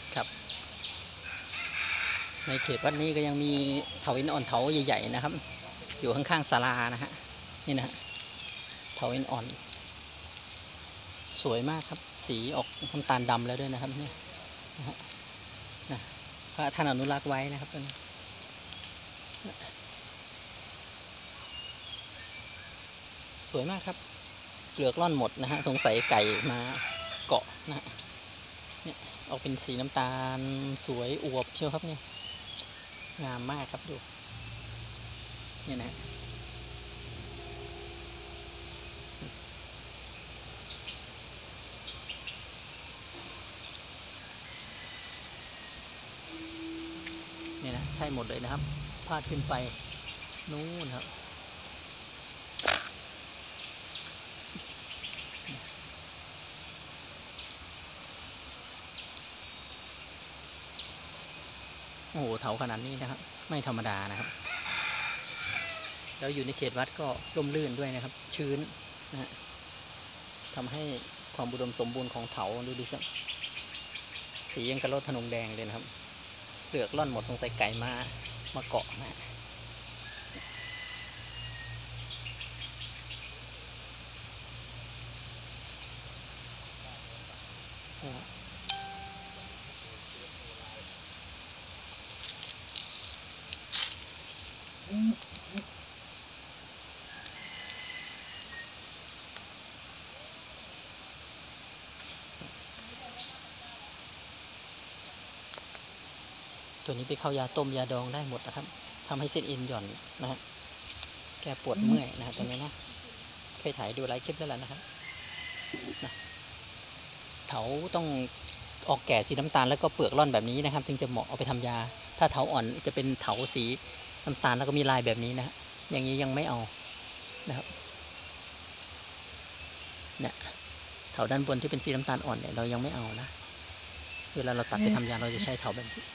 ครับในเขตวัดนี้ก็ยังมีเถาอินอ่อนเถาใหญ่ๆนะครับอยู่ข้างๆศาลานะฮะนี่นะเถาอินอ่อนสวยมากครับสีออกน้ำตาลดำแล้วด้วยนะครับเนี่ยนะพระท่านอนุรักษ์ไว้นะครับตัวนี้สวยมากครับเปลือกร่อนหมดนะฮะสงสัยไก่มาเกาะนะฮะเนี่ยออกเป็นสีน้ำตาลสวยอวบเชียวครับเนี่ยงามมากครับดูเนี่ยนะเนี่ยนะใช่หมดเลยนะครับพาดขึ้นไปนู้นครับโอ้โหเถาขนาดนี้นะครับไม่ธรรมดานะครับแล้วอยู่ในเขตวัดก็ร่มรื่นด้วยนะครับชื้นนะฮะทำให้ความอุดมสมบูรณ์ของเถาดูดิครับสียังกระโดดธนงแดงเลยนะครับเปลือกร่อนหมดสงสัยไก่มาเกาะนะตัวนี้ไปเข้ายาต้มยาดองได้หมดนะครับทำให้เส้นเอ็นหย่อนนะฮะแก้ปวดเมื่อยนะครับตัวนี้นะเคยถ่ายดูหลายคลิปแล้วล่ะนะครับนะเถาต้องออกแก่สีน้ำตาลแล้วก็เปลือกร่อนแบบนี้นะครับถึงจะเหมาะเอาไปทำยาถ้าเถาอ่อนจะเป็นเถาสีน้ำตาลแล้วก็มีลายแบบนี้นะอย่างนี้ยังไม่เอานะครับเนี่ยเถาด้านบนที่เป็นสีน้ำตาลอ่อนเนี่ยเรายังไม่เอานะเวลาเราตัดไปทำยาเราจะใช้เถาแบบนี้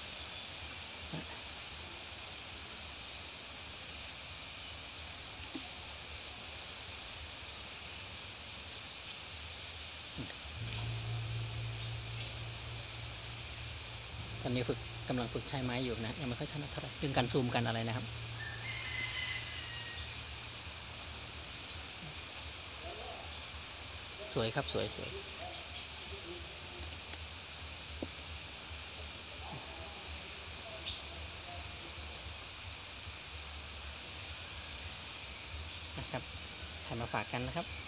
ตอนนี้กำลังฝึกใช้ไม้อยู่นะยังไม่ค่อยถนัดเท่าไหร่เรื่องการซูมกันอะไรนะครับสวยครับสวยนะครับถ่ายมาฝากกันนะครับ